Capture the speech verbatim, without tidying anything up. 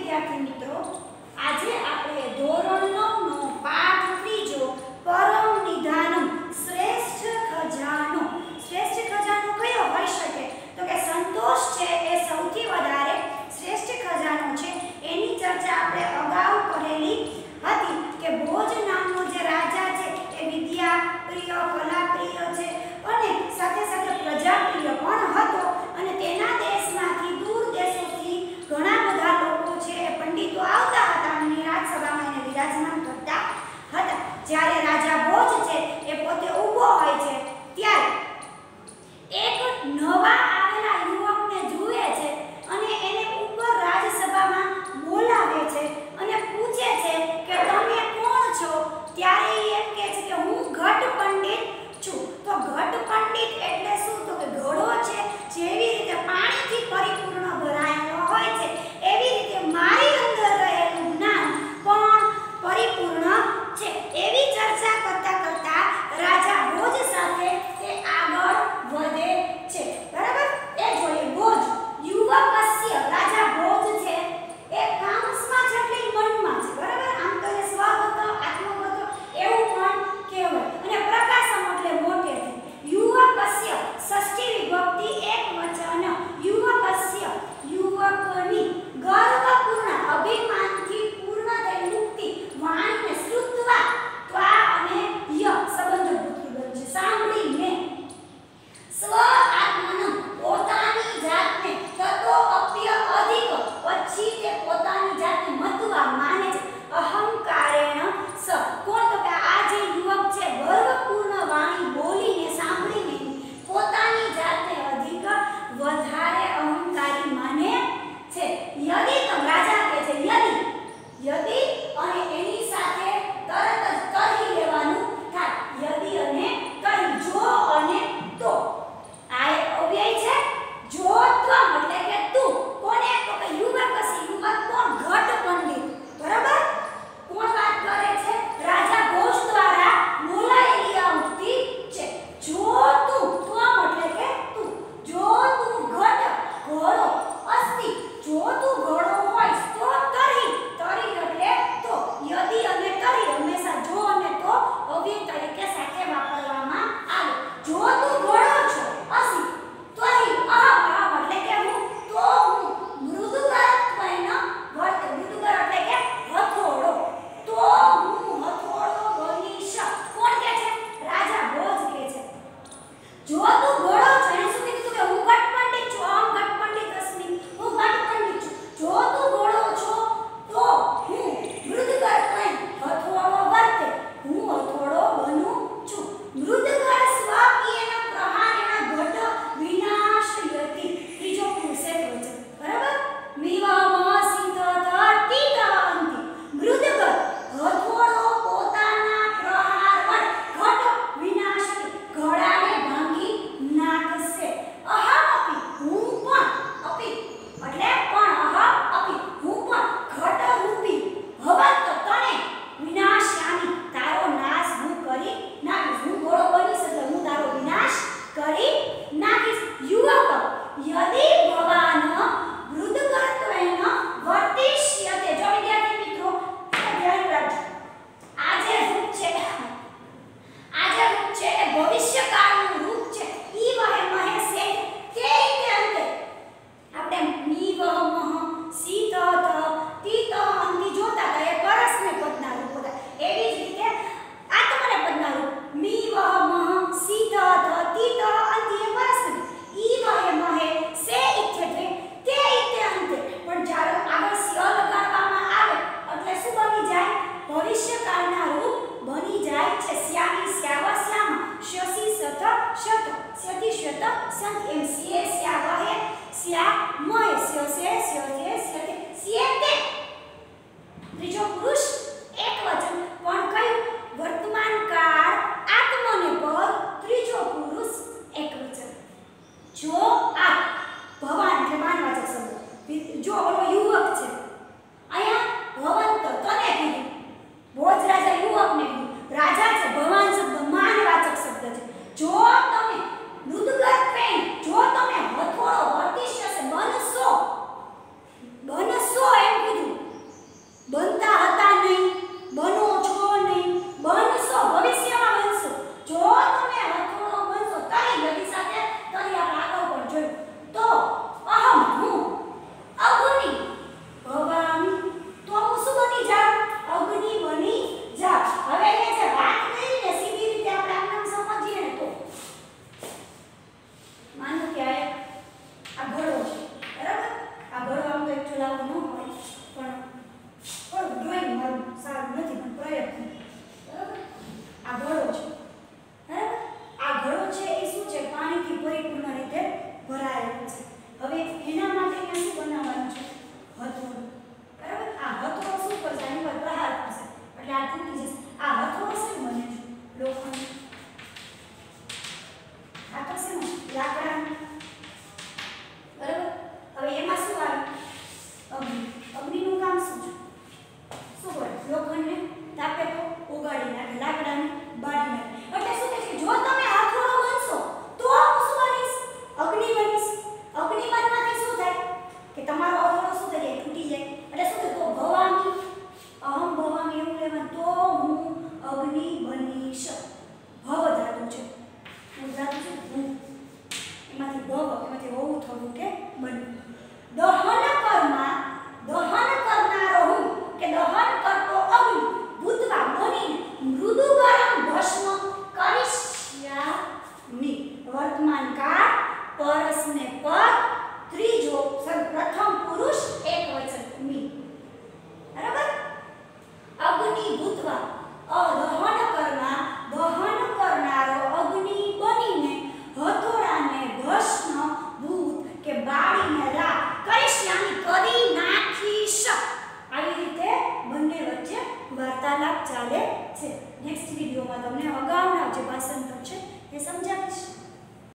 વિદ્યાર્થી મિત્રો, આજે આપણે ધોરણ નવ નો પાઠ ત્રીજો પરમ નિધાનમ શ્રેષ્ઠ ખજાનો. શ્રેષ્ઠ ખજાનો કયો હોઈ શકે? તો કે સંતોષ છે એ સૌથી વધારે શ્રેષ્ઠ ખજાનો છે. એની ચર્ચા આપણે અગાઉ કરેલી હતી કે ભોજ નામનો જે રાજા છે એ વિદ્યા પ્રિય, કલા પ્રિય છે અને સાથે સાથે પ્રજા પ્રિય પણ હતો અને તેના દેશમાંથી દૂર દેશોથી ઘણા બધા લોકો છે એ પંડિતો આવતા હતા અને રાજસભામાં એને વિરાજમાન કરતા વાર્તાલાપ ચાલે છે. નેક્સ્ટ વિડીયોમાં તમને અગાઉના જે